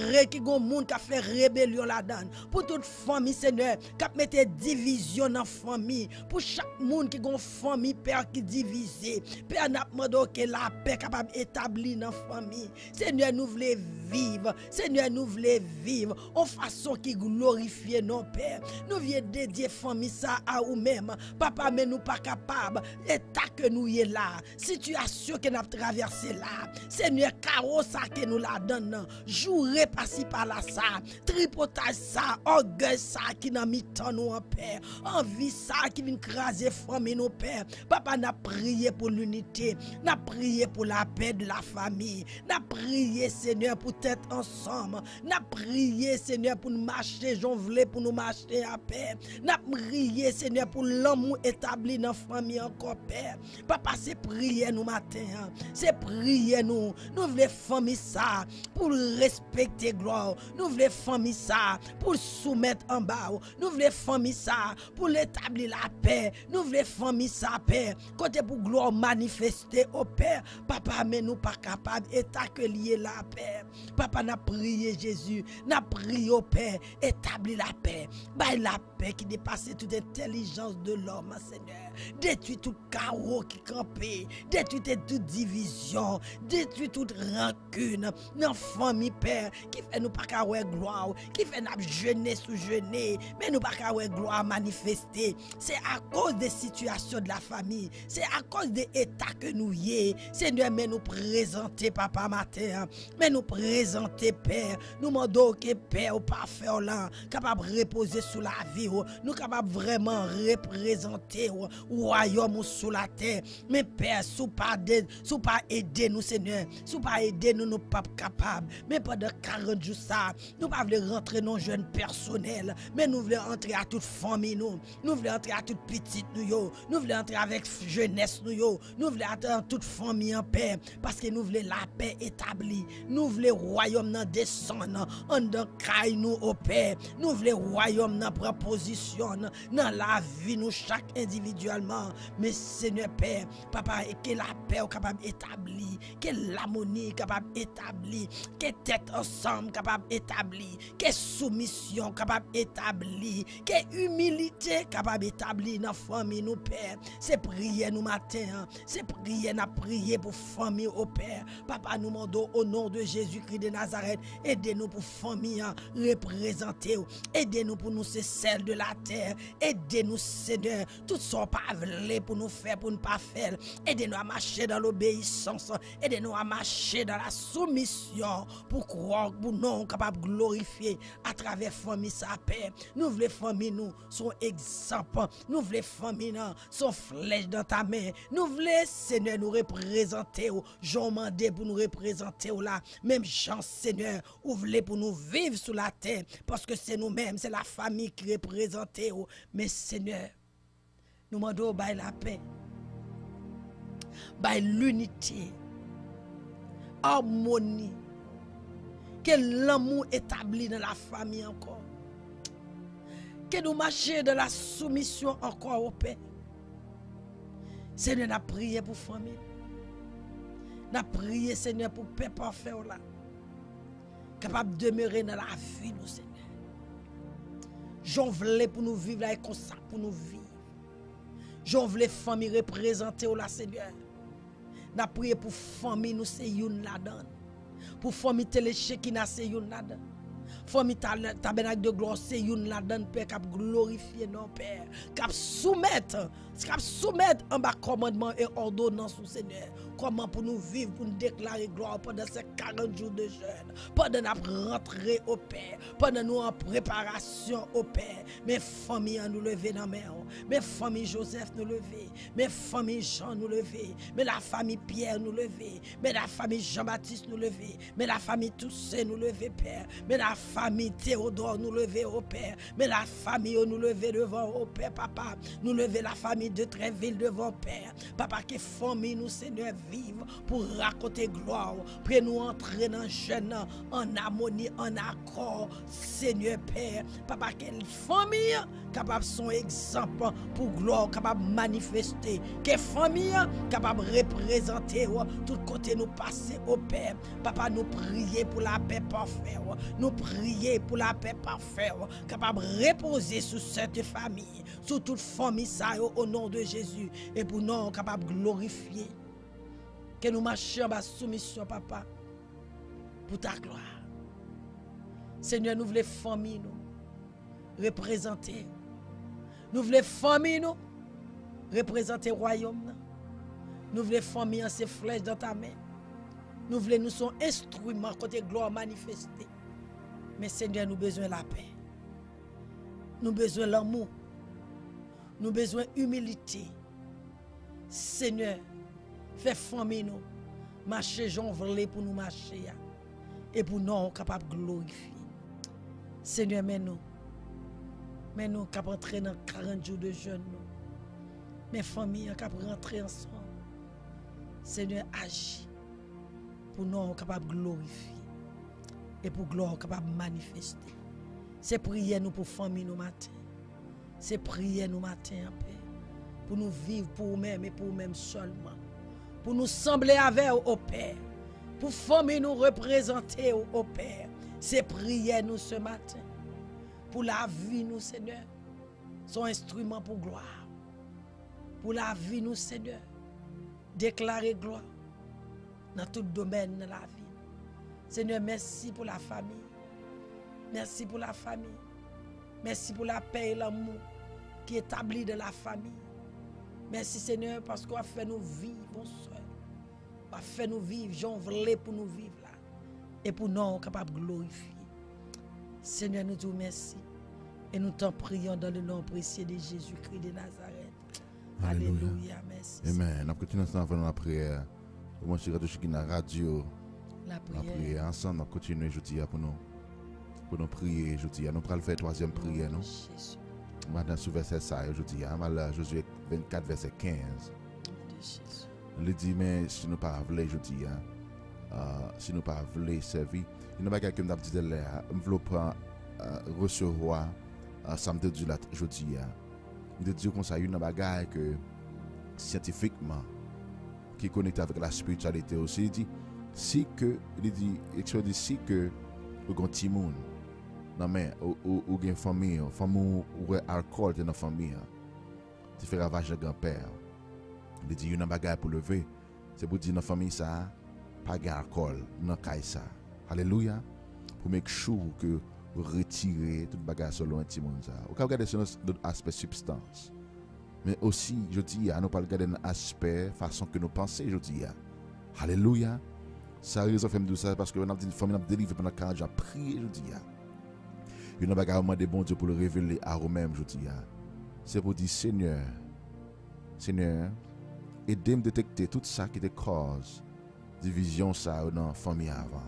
un monde qui a fait rébellion là-dedans. Pour toute famille, Seigneur, qui a mis division dans la famille. Pour chaque monde qui a une famille, Père, qui est divisée. Père, nous demandons que la paix capable d'établir dans la famille. Seigneur, nous voulons vivre. Seigneur, nous voulons vivre en façon qui glorifie nos pères. Nous voulons dédier famille ça à nous-mêmes. Papa, mais nous pas capables. État que nous y est là. Situation que nous avons traversé là. Seigneur, chaos ça que nous la donne. Jouer par-ci par-là ça. Tripotage ça. Orgueil ça qui n'a mis tant nous en père. Envie ça qui vient craser famille nos pères. Papa, n'a prié pour l'unité. N'a prié pour la paix de la famille. N'a prié, Seigneur, pour être ensemble. N'a prié, Seigneur, pour nous marcher, j'en voulais pour nous marcher à paix. N'a prié, Seigneur, pour l'amour établi dans la famille encore, Père. Papa, c'est prier nous matin. C'est prier nous. Nous voulons famille ça pour respecter gloire. Nous voulons famille ça pour soumettre en bas. Nous voulons famille ça pour l'établir la paix. Nous voulons famille ça, Père. Côté pour gloire manifester au Père. Papa, mais nous pas capables. État que lié la Père. Papa, n'a prié Jésus. N'a prié au Père, établis la paix. Bah la paix qui dépasse toute intelligence de l'homme, Seigneur. Détruis tout chaos qui campait, détruis toute division, détruis toute rancune. Dans famille, Père, qui fait nous pas qu'à gloire, qui fait nous jeûner sous jeûner, mais nous pas qu'à gloire manifester. C'est à cause des situations de la famille, c'est à cause des états que nous y est. Seigneur, mais nous présenter, Papa matin, mais nous présenter, Père, nous demandons que Père, au parfait, là, capable de reposer sous la vie, nous capable vraiment représenter le royaume sous la terre. Mais Père, sous pas sous pas aider nous, Seigneur, sous pas aider nous, nous pas capables. Mais pendant quarante jours, ça, nous pas voulons rentrer dans jeunes personnels, mais nous voulons entrer à toute famille, nous, nous voulons entrer à toute petite, nous, yo. Nous voulons entrer avec jeunesse, nous, yo. Nous voulons entrer en toute famille en paix, parce que nous voulons la paix établie. Nous voulons le royaume dans descendre, en dans caille nous au Père. Nous voulons le royaume dans proposition, dans la vie, nous chaque individuellement. Mais Seigneur Père, Papa, et que la paix est capable d'établir, que l'harmonie est capable d'établir, que tête ensemble capable d'établir, que soumission capable d'établir, que humilité capable d'établir dans la famille, nous Père. C'est prier nous matin, c'est prier, nous prier pour famille au Père. Papa, nous demandons au nom de Jésus-Christ de Nazareth, aidez-nous pour famille représenter, aidez-nous pour nous c'est celle de la terre, aidez-nous Seigneur, tout ça pas voulu pour nous faire, pour ne pas faire, aidez-nous à marcher dans l'obéissance, aidez-nous à marcher dans la soumission, pour croire, pour nous capables de glorifier à travers famille sa paix. Nous voulons famille nous, son exemple, nous voulons famille nous, son flèche dans ta main, nous voulons Seigneur nous représenter, Jean mandé pour nous représenter là, même Jean Seigneur, ou voulez pour nous vivre sur la terre, parce que c'est nous-mêmes, c'est la famille qui représente, mais Seigneur, nous demandons by la paix, by l'unité, harmonie, que l'amour établi dans la famille encore, que nous marchions dans la soumission encore au Père. Seigneur, nous prié pour la famille. Nous prié, Seigneur, pour paix parfait là. Capable de demeurer dans la vie, nous, Seigneur. J'en voulais pour nous vivre là et comme ça pour nous vivre. J'en voulais famille représenter là, Seigneur. Nous prié pour famille, nous, c'est une là-dedans. Pour famille téléché qui n'a c'est une là-dedans. Famille tabernacle de gloire, c'est une là-dedans, Père, qui a glorifié nos Père, qui a soumettre, qui a soumettre en bas commandement et ordonnance au Seigneur. Comment pour nous vivre, pour nous déclarer gloire pendant ces quarante jours de jeûne, pendant nous rentrer au Père, pendant nous en préparation au Père. Mes familles nous lever dans la main, mes familles Joseph nous lever, mes familles Jean nous lever, mais la famille Pierre nous lever, mais la famille Jean-Baptiste nous lever, mais la famille Toussaint nous lever, Père, mais la famille Théodore nous lever au Père, mais la famille nous lever devant au Père, Papa, nous lever la famille de Tréville devant Père, Papa, que famille nous Seigneur vivre pour raconter gloire, pour nous entrer dans le jeûne en harmonie, en accord, Seigneur Père, Papa, quelle famille capable son exemple pour gloire, capable de manifester, quelle famille capable de représenter tout côté nous passer au Père, Papa, nous prier pour la paix parfaite, nous prier pour la paix parfaite, capable de reposer sur cette famille, sur toute famille ça au nom de Jésus, et pour nous capable de glorifier. Que nous marchions en soumission, Papa, pour ta gloire. Seigneur, nous voulons famille, nous, représenter. Nous voulons famille, nous, représenter le royaume. Nous voulons famille en ces flèches dans ta main. Nous voulons nous son instrument côté gloire manifestée. Mais Seigneur, nous avons besoin de la paix. Nous avons besoin de l'amour. Nous avons besoin d'humilité. Seigneur, fais famille nous, marcher j'en voulais pour nous marcher et pour nous capables de glorifier. Seigneur, mais nous, mais nous capables rentrer dans quarante jours de jeûne, mes familles capables rentrer ensemble. Seigneur, agis pour nous capables de glorifier et pour gloire capable de manifester. C'est prier nous pour famille nous matin. C'est prier nous matin en paix pour nous vivre pour nous-mêmes et pour nous-mêmes seulement. Pour nous sembler avec au Père, pour famille nous représenter au Père, C'est prière nous ce matin. Pour la vie nous, Seigneur. Son instrument pour gloire. Pour la vie nous, Seigneur. Déclarer gloire dans tout domaine de la vie. Seigneur, merci pour la famille. Merci pour la famille. Merci pour la paix et l'amour qui est établi de la famille. Merci Seigneur parce qu'on a fait nous vivre, mon soeur. On a fait nous vivre, j'en voulais pour nous vivre là. Et pour nous, capables de glorifier. Seigneur, nous te remercions. Et nous t'en prions dans le nom précieux de Jésus-Christ de Nazareth. Alléluia. Alléluia. Merci. Amen. Nous continuons dans la prière. Moi, je suis dans la radio. La prière. La prière. Ensemble, nous continuons aujourd'hui pour nous. Pour nous prier aujourd'hui. Nous allons faire la troisième prière. Nous. Jésus. Maintenant, sur verset ça aujourd'hui. Josué vingt-quatre, verset quinze. Il dit, mais si nous ne pas voulons aujourd'hui, si nous ne pas voulons servir, il n'y a pas quelqu'un qui m'a dit là, je ne veux pas recevoir samedi de la aujourd'hui. Il dit comme ça, il y a une bagaille que scientifiquement qui est connecté avec la spiritualité aussi. Il dit, si que, il dit, il dit, si que, vous avez un petit monde, non mais, ou une famille, une famille ou un alcool dans la famille, tu fais ravage de grand-père. Il dit, il y a une bagaille pour lever. C'est pour dire dans la famille ça, pas d'alcool, non caille ça. Alléluia. Pour make sure que vous retirez toute bagaille selon un petit monde ça. Vous pouvez regarder sur l'aspect substance. Mais aussi, je dis, nous pas regarder l'aspect, façon que nous pensons, je dis. Alléluia. Ça raison fait me dire ça parce que nous avons dit, famille a délivré pendant quarante jours, prier, je dis. Il y a un bagage de bon Dieu pour le révéler à vous-même, je dis. C'est pour dire, Seigneur, Seigneur, aidez-moi à détecter tout ça qui est cause division ça dans la famille avant.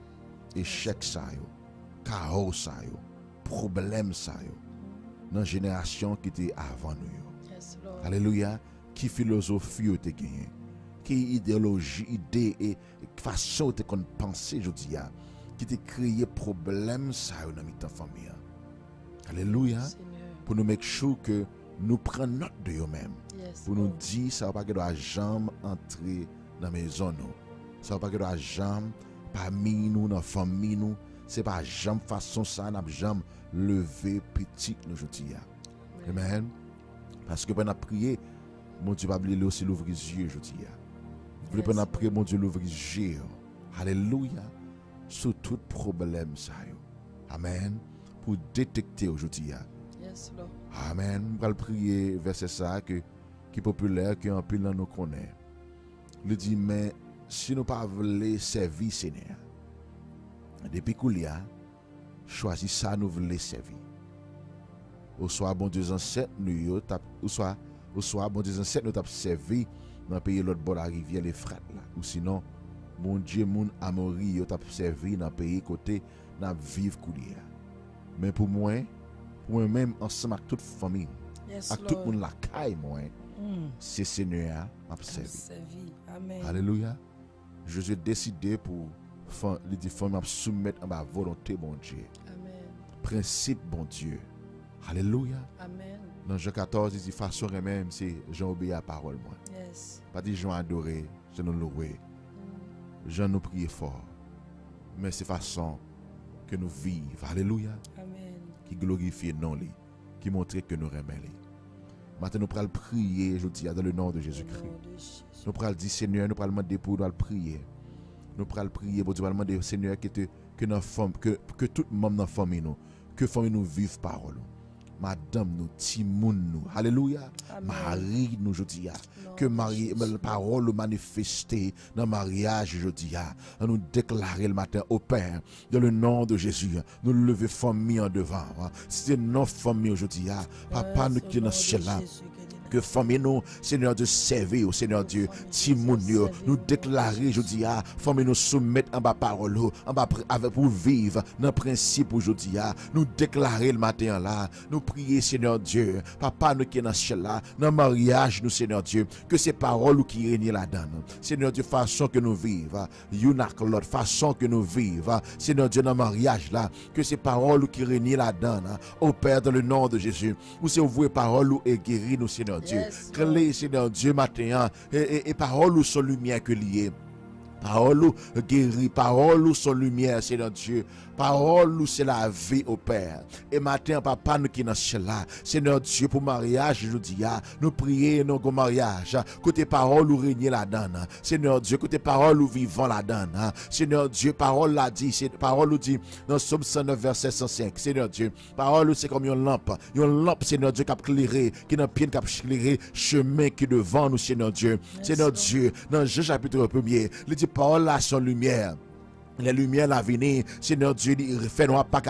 Échec ça, chaos ça, problème ça, dans la génération qui était avant nous. Yes, Alléluia. Qui philosophie vous avez gagné? Qui idéologie, idée et façon de penser, je dis, qui t'a créé problème ça dans la famille. Alléluia. Pour nous make sure que nous prenons note de nous-mêmes. Yes, pour nous dire ça va pas que doit jamais entrer dans la maison nous. Ça va pas que doit jamais parmi nous dans la famille nous. C'est pas jamais façon ça n'a jamais lever petit nous je dis. Amen. Parce que pendant prier, mon Dieu va oublier aussi l'ouvrir les yeux je dis. Vous pendant prier mon Dieu l'ouvrir les yeux. Alléluia. Sur tout problème ça. Amen. Pour détecter aujourd'hui. Yes, Lord. Amen. On va prier verset ça que qui est populaire que en pile nous connaît. Il dit mais si nous pas voulons servir Seigneur. Depuis qu'il y a choisi ça nous voulons servir. Ou soit bon Dieu ancêtre nous ou soit ou soit bon Dieu ancêtre nous t'a servi dans pays l'autre bord de la rivière les frères là ou sinon mon Dieu mon amori yo t'a servi dans pays côté n'a vivre coulier. Mais pour moi pour moi même ensemble avec toute famille Yes, à tout le monde la caille moi Mm. c'est Seigneur m'a servi. Servi. Amen. Alléluia. Je suis décidé pour les différents soumettre à ma volonté bon Dieu. Amen. Principe bon Dieu. Alléluia. Amen. Dans Jean quatorze, il dit façon même c'est Jean obéit à la parole moi. Yes. Pas dit Jean adoré, je nous louer. Mm. Jean nous prier fort. Mais c'est façon que nous vivons. Alléluia. Amen. Qui glorifie non lui, qui montre que nous remet lui. Maintenant nous prenons prier, je dis dans le nom de Jésus-Christ. Nous prenons dire Seigneur, nous prenons demander pour nous prier. Nous prenons prier pour Dieu demander Seigneur que te, que notre femme que que tout monde dans famille nous, que famille nous vive parole. Madame nous, Timoun nous, alléluia. Marie nous, je dis, que Marie, la parole manifestée dans le mariage, je dis, nous déclarer le matin au Père, dans le nom de Jésus, nous lever famille en devant. C'est notre famille, je dis, papa nous qui est dans ce ciel là. Que famille nous, Seigneur Dieu, servir au Seigneur Dieu, Timoun nous déclarer, je dis, famille nous soumettre en bas parole, en bas avec pour vivre dans le principe aujourd'hui, nous déclarer le matin là, nous prier Seigneur Dieu, papa nous qui est dans ce ciel là, dans le mariage nous Seigneur Dieu, que ces paroles qui règnent là-dedans, Seigneur Dieu, façon que nous vivons, y'unak l'autre façon que nous vivons, Seigneur Dieu, dans le mariage là, que ces paroles qui règnent là-dedans, au Père dans le nom de Jésus, où c'est vos paroles et guérir nous Seigneur Dieu, Yes, créer Seigneur Dieu matin et, et, et paroles ou sont lumière que liées. Parole ou guérit, parole ou son lumière, Seigneur Dieu. Parole ou c'est la vie au Père. Et matin, papa, nous qui dans cela, Seigneur Dieu, pour mariage, je dis, nous prions nos mariage. Côté parole ou régner la donne. Seigneur Dieu, côté parole ou vivant la donne. Seigneur Dieu, parole l'a dit, parole ou dit dans Somme cent neuf, verset cent cinq. Seigneur Dieu, parole ou c'est comme une lampe. Une lampe, Seigneur Dieu, qui a éclairé, qui n'a pied qui a éclairé, chemin qui est devant nous, Seigneur Dieu. Yes, Seigneur Lord. Dieu, dans Jean chapitre premier, il dit parole là son lumière. Les lumières à venir, Seigneur Dieu, fait nous pas qu'à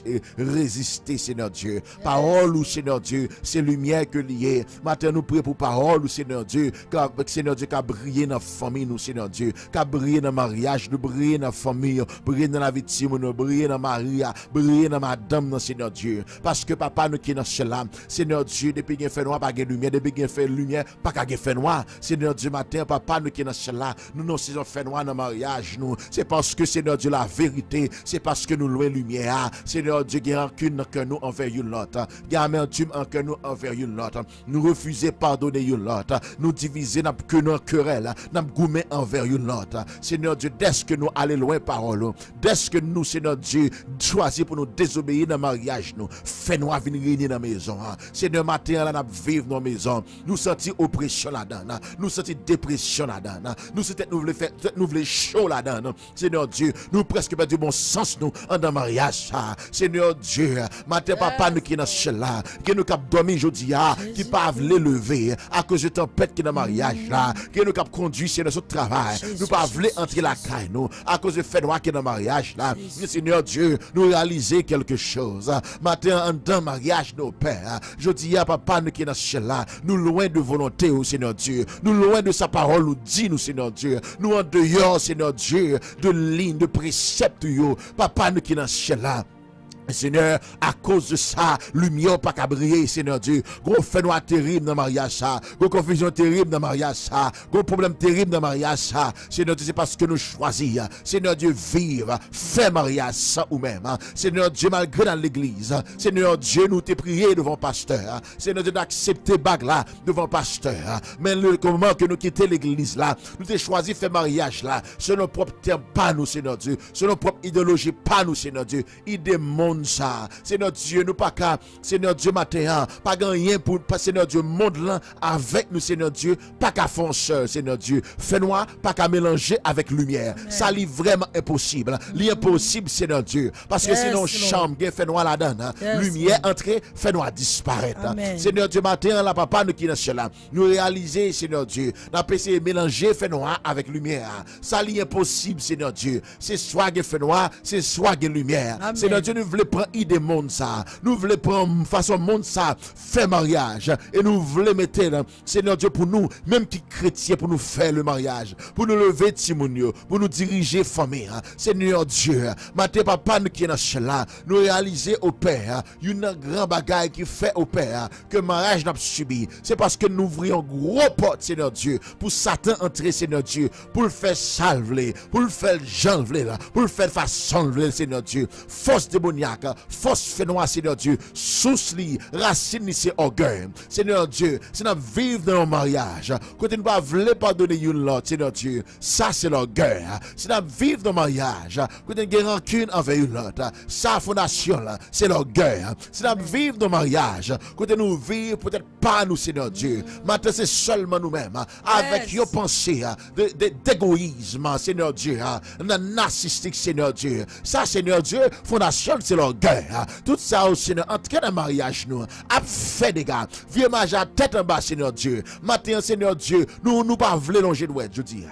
résister, Seigneur Dieu. Yes. Parole ou Seigneur Dieu, c'est lumière que lié. Maintenant nous prions pour parole ou Seigneur Dieu, Seigneur Dieu, qui a brillé dans la famille, nous, Seigneur Dieu, qui a brillé dans le mariage, nous briller dans la famille, briller dans la victime, nous briller dans Maria, briller dans Madame, Seigneur Dieu. Parce que papa nous qui est dans cela, Seigneur Dieu, depuis qu'il fait noir, pas de lumière, depuis qu'il fait lumière, pas qu'il fait noir. Seigneur Dieu, matin, papa nous qui est dans cela, nous nous saison fait noir dans le mariage, nous. C'est parce que Seigneur Dieu, la vérité, c'est parce que nous louons lumière. Seigneur Dieu, il y a aucune que nous envers une l'autre. Il y a amertume en que nous envers une l'autre. Nous refusons pardonner une l'autre. Nous diviser n'a que nos querelles, n'a gourmet envers une l'autre. Seigneur Dieu, dès que nous allons loin parole, dès que nous, Seigneur Dieu, choisir pour nous désobéir dans le mariage, nous, fais-nous venir régner dans la maison. Seigneur, matin, là, nous vivons dans la maison. Nous sentons oppression là-dedans. Nous sentons dépression là-dedans. Nous sentons nous voulons faire, nous voulons chaud là-dedans. Seigneur Dieu, nous presque perdu bon sens nous en dans mariage. Seigneur Dieu, matin papa nous qui dans cela, qui nous cap dormi aujourd'hui, qui pas les lever à cause de tempête qui dans mariage là, qui nous cap conduit c'est notre travail. Nous pas voulons entrer la caille nous à cause de fait noir qui dans mariage là. Seigneur Dieu, nous réaliser quelque chose. Matin en dans mariage nos pères, je dis à papa nous qui dans cela, nous loin de volonté au Seigneur Dieu, nous loin de sa parole nous dit nous Seigneur Dieu, nous en dehors Seigneur Dieu de ligne de précepte yo, papa nous qui dans ciel là. Seigneur, à cause de ça, lumière pas qu'à briller, Seigneur Dieu. Gros fait noir terrible dans le mariage, ça. Gros confusion terrible dans le mariage, ça. Gros problème terrible dans le mariage, ça. Seigneur Dieu, c'est parce que nous choisissons. Seigneur Dieu, vivre, fait mariage ça ou même. Seigneur Dieu, malgré dans l'église. Seigneur Dieu, nous t'es prié devant pasteur. Seigneur Dieu, d'accepter bague là devant pasteur. Mais le moment que nous quittons l'église là, nous t'es choisi faire mariage là. Selon nos propres termes, pas nous, Seigneur Dieu. Selon nos propres idéologies, pas nous, Seigneur Dieu. Idée monde ça, Seigneur Dieu, nous pas qu'à, Seigneur Dieu, matin, pas rien pour, Seigneur Dieu, monde là, avec nous, Seigneur Dieu, pas qu'à faire seul, Seigneur Dieu, fais-nous, pas qu'à mélanger avec lumière. Amen. Ça, c'est vraiment impossible. L'impossible, Seigneur Dieu, parce que yes, sinon, chambre, fais-nous là-dedans, yes, lumière, entrée, fais-nous disparaître. Amen. Seigneur Dieu, matin, là, papa, nous qui sommes cela, nous réaliser, Seigneur Dieu, nous essayé de mélanger, fais-nous avec lumière. Ça, c'est impossible, Seigneur Dieu. C'est soit que fais-nous, c'est soit que lumière. Amen. Seigneur Dieu, nous voulons prendre idée monde ça, nous voulons prendre façon monde ça, faire mariage et nous voulons mettre Seigneur Dieu pour nous, même qui chrétiens pour nous faire le mariage, pour nous lever timounio, pour nous diriger famille. Seigneur Dieu, matin papa nous qui est dans cela, nous réaliser au Père, une grand bagaille qui fait au Père que mariage n'a pas subi. C'est parce que nous ouvrions gros porte Seigneur Dieu pour Satan entrer Seigneur Dieu, pour le faire salver, pour le faire janvler là, pour le faire façon Seigneur Dieu, force démoniaque, force fénois, Seigneur Dieu, source li, racine li, c'est orgueil. Seigneur Dieu, si nous vivons dans un mariage, quand nous ne pas voulons pardonner une l'autre, Seigneur Dieu, ça c'est l'orgueil. Si nous vivons dans un mariage, quand nous avons rancune envers une l'autre, ça fondation là, c'est l'orgueil. Si nous vivons dans un mariage, quand nous vivons peut-être pas nous, Seigneur Dieu, maintenant c'est seulement nous-mêmes, avec nos pensées d'égoïsme, Seigneur Dieu, narcissique, Seigneur Dieu. Ça, Seigneur Dieu, fondation c'est l'orgueil. Tout ça au Seigneur, entrer dans le mariage, nous, a fait des gars. Vieux mariage à tête en bas, Seigneur Dieu. Matin, Seigneur Dieu, nous nous pas voulons longer de je dis.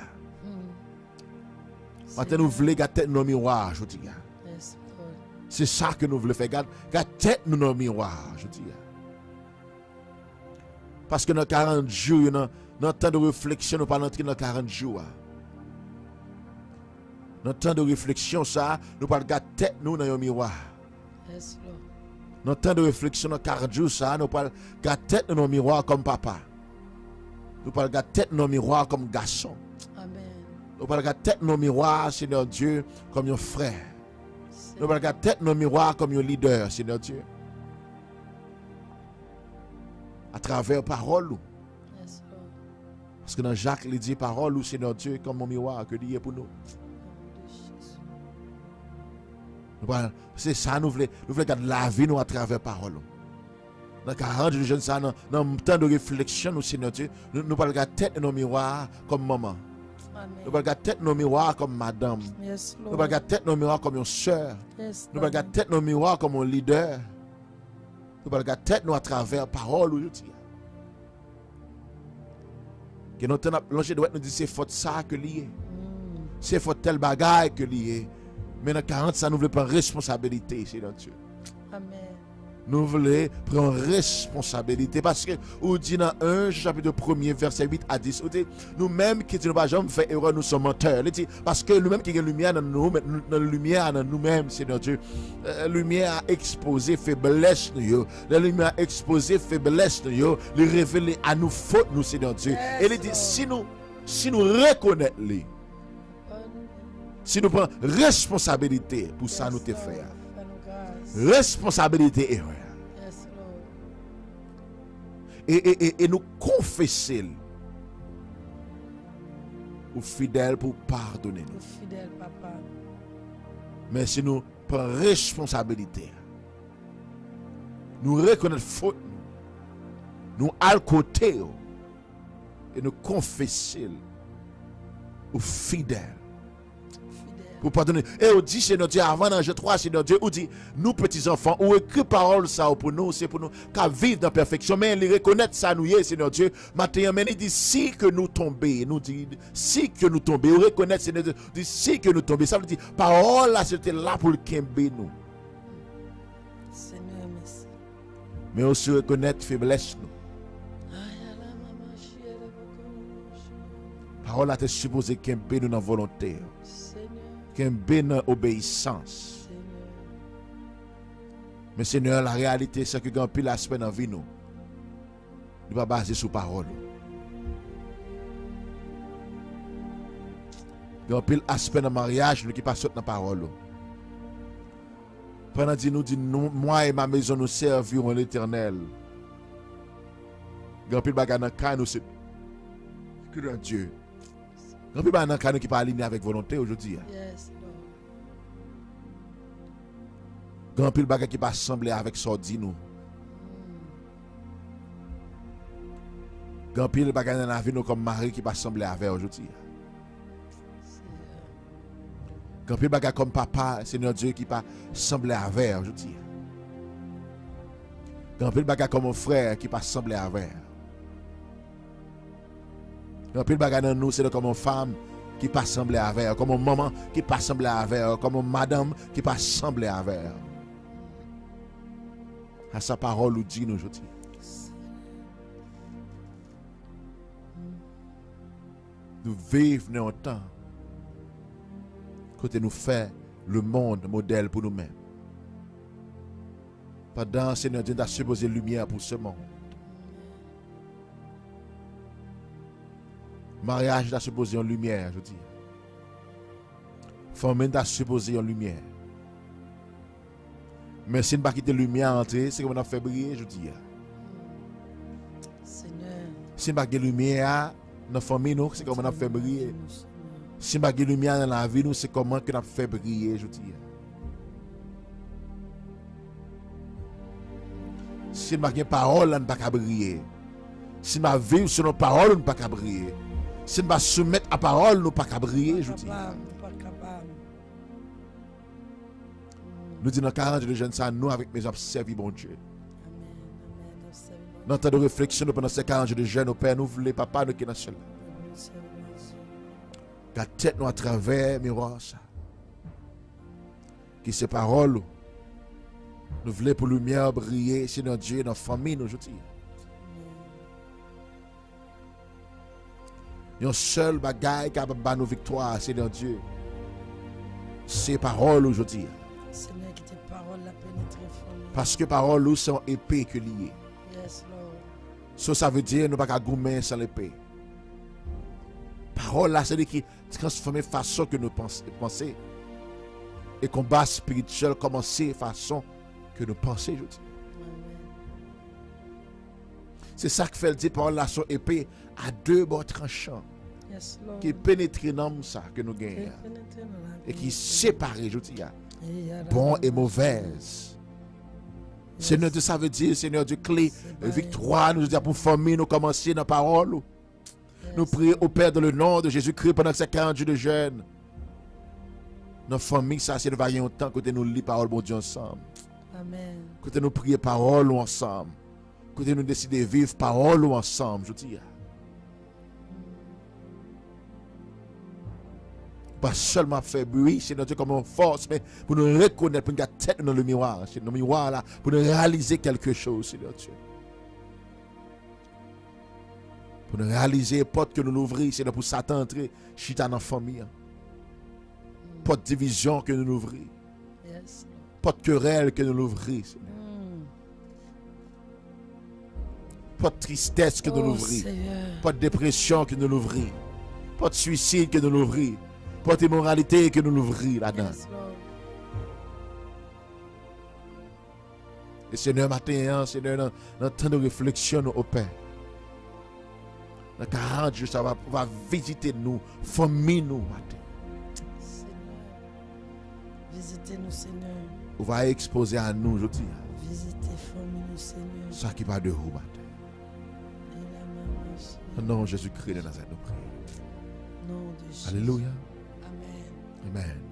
Matin, nous voulons garder tête dans le miroir, je dis. C'est ça que nous voulons faire, garder tête dans le miroir, je dis. Parce que dans quarante jours, dans le temps de réflexion, nous pas entrer dans quarante jours. Dans le temps de réflexion, ça, nous pas garder tête nous dans le miroir. Yes, Lord. Dans le temps de réflexion, dans quarante jours, ça, nous pas garder tête dans le miroir comme papa. Nous pas garder tête dans le miroir comme garçon. Amen. Nous pas garder tête dans le miroir, Seigneur Dieu, comme un frère. Nous pas garder tête dans le miroir comme un leader, Seigneur Dieu. À travers parole. Yes, Lord. Parce que dans Jacques, il dit parole ou Seigneur Dieu comme mon miroir que Dieu est pour nous. C'est ça, nous voulons, nous voulons garder la vie nous à travers parole. Dans quarante de jeunes, ça, dans le temps de réflexion, nous, Seigneur Dieu, nous ne pouvons pas garder tête nos miroirs comme maman. Nous ne pouvons pas garder tête nos miroirs comme madame. Yes, Nous ne pouvons pas garder tête nos miroirs comme une soeur. Yes, Nous ne pouvons pas garder tête nos miroirs comme un leader. Nous ne pouvons pas garder tête nous à travers parole aujourd'hui. Que nous avons l'ange de nous dit c'est faute ça que lié. C'est faute tel bagaille que lié. Mais dans quarante, ça nous voulons prendre responsabilité, Seigneur Dieu. Amen. Nous voulons prendre responsabilité. Parce que, on dit dans un chapitre premier, verset huit à dix, on dit, nous-mêmes qui ne pas jamais fait erreur, nous sommes menteurs. Dit, parce que nous-mêmes qui avons la lumière dans nous, dans la lumière dans nous-mêmes, Seigneur Dieu, la lumière a exposé faiblesse, la lumière a exposé faiblesse, nous, les révéler à nous fautes, nous, Seigneur Dieu. Yes, Et il dit, si nous, si nous reconnaissons les, si nous prenons responsabilité pour ça, nous te faire. Responsabilité erreur. Yes, Lord. Et, et, et, et nous confesser ou fidèles pour pardonner nous. Fidèle, papa. Mais si nous prenons responsabilité, nous reconnaissons faute, nous allons côté et nous confesser ou fidèles. Pour pardonner. Et on dit, Seigneur Dieu, avant dans Jean trois, Seigneur Dieu, on dit, nous petits enfants, on écrit parole ça pour nous, c'est pour nous qu'à vivre dans la perfection. Mais les reconnaître ça, nous y est, Seigneur Dieu. Maintenant, il dit, si que nous tombons, nous dit, si que nous tombons, on reconnaître, Seigneur Dieu, dit, si que nous tombons. Ça veut dire, parole là, c'était là pour le kembe nous. Seigneur, merci. Mais aussi reconnaître faiblesse nous. Parole là, t'es supposé kembe nous dans la volonté. Kembe dans l'obéissance. Mais Seigneur, la réalité, c'est que quand pile aspect dans la vie, nous ne pas basé sur parole. Quand pile aspect dans le mariage, nous qui pas sauter dans la parole. Pendant que nous dit, moi et ma maison, nous servirons l'Éternel. Quand pile bagarre dans le cas, nous c'est que dans Dieu. Quand pile bagarre dans le cas, nous qui pas aligné avec volonté aujourd'hui. Yes, Lord. Grand pile bagay qui pas sembler avec sordi nous. Grand pile bagay dans la vie nous comme mari qui pas sembler avec aujourd'hui. Grand pile bagay comme papa, Seigneur Dieu qui pas sembler avec aujourd'hui. Grand pile bagay comme mon frère qui pas sembler avec. Grand pile bagay dans nous c'est comme une femme qui pas sembler avec, comme une maman qui pas sembler avec, comme une madame qui pas sembler avec. À sa parole nous dit nous aujourd'hui. Nous vivons dans un temps côté nous fait le monde modèle pour nous-mêmes. Pendant Seigneur Dieu a supposé lumière pour ce monde. Mariage a supposé une lumière, je dis. Famille a supposé une lumière. Mais si nous ne pas quitter la lumière entrer, c'est comme on a fait briller, je dis. Seigneur. Si nous ne pas quitter la lumière dans la famille, c'est comme on a fait briller. Si nous ne pas quitter la lumière dans la vie, c'est comment on a fait briller, je dis. Si nous ne pas quitter la parole, nous ne pas briller. Si nous ne pas vivre sur nos paroles, nous ne pas briller. Si nous ne pas soumettre à la parole, nous ne pas briller, je dis. Nous disons dans quarante de jeunes, ça, nous avec mes hommes servi bon Dieu. Dans le temps de réflexion, pendant ces quarante de jeunes, au Père, nous voulons, papa, nous qui sommes seuls. La tête nous à travers miroir, ça. Qui ces paroles, nous voulons pour lumière briller, Seigneur Dieu, dans la famille, nous, je dis. Il y a un seul bagaille qui a battu nos victoires, Seigneur Dieu. Ces paroles aujourd'hui. Seigneur, que tes paroles la pénétrent fort. Parce que paroles sont épées que liées. Yes, Lord. So, ça veut dire que nous ne pouvons pas gommer sans l'épée. Parole là, c'est qui transforme la façon que nous pensons. Et combat spirituel commencer façon que nous pensons. C'est ça que fait le dit par là son épée à deux bords tranchants. Yes, Lord. Qui pénètre dans ça que nous gagnons. Et qui sépare, je dis, bon et mauvaise. Seigneur Dieu, ça veut dire, Seigneur Dieu, clé, victoire, nous disons pour famille, nous commencer dans la parole. Nous prions au Père dans le nom de Jésus-Christ pendant ces quarante jours de jeûne. Notre famille, ça, c'est le vaillant temps que nous lisons parole, bon Dieu, ensemble. Amen. Que nous prions parole ensemble. Que nous décidons de vivre parole ensemble, je dis. Pas seulement faire bruit, Seigneur Dieu, comme une force, mais pour nous reconnaître, pour nous garder tête dans le miroir, dans le miroir là, pour nous réaliser quelque chose, Seigneur Dieu. Pour nous réaliser les portes que nous l'ouvrons, Seigneur, pour Satan entrer, chita dans la famille. Mm. Porte division que nous l'ouvrons. Yes. Porte querelle que nous l'ouvrons, Seigneur. Mm. Porte tristesse que oh, nous l'ouvrons. Porte dépression que nous l'ouvrons. Porte suicide que nous l'ouvrons. Porte immoralité que nous l'ouvrons là-dedans. Yes, et Seigneur, matin, Seigneur, dans le temps de réflexion au Père. Dans quarante jours, ça va, va visiter nous, famille nous, matin. Seigneur, visitez-nous, Seigneur. On va exposer à nous, je dis. Visitez famille nous, Seigneur. Ça qui va de vous, matin. Au nom de Jésus-Christ de Nazareth, nous prions. Nom de Jésus. Alléluia. Amen. Amen.